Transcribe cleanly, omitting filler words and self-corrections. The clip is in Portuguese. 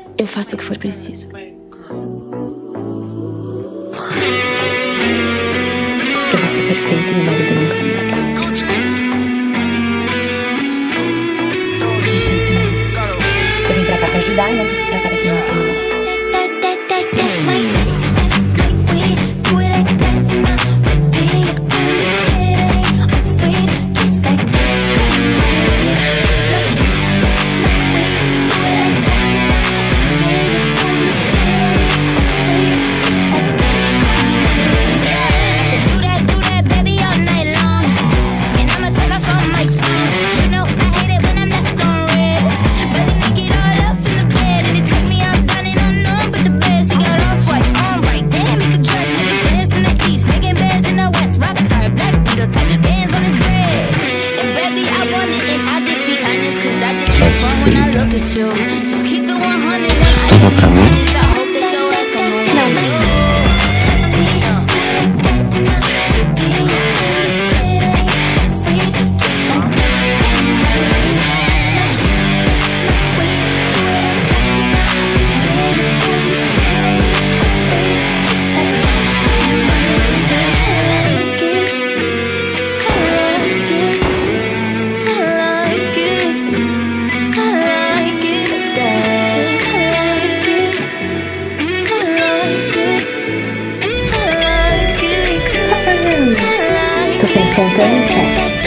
Eu faço o que for preciso. Eu vou ser perfeita e meu marido nunca vai me largar. De jeito nenhum. Eu vim pra cá pra ajudar e não pra se tratar como uma criminosa. Tudo pra mim? Tô sendo espontânea e sexy.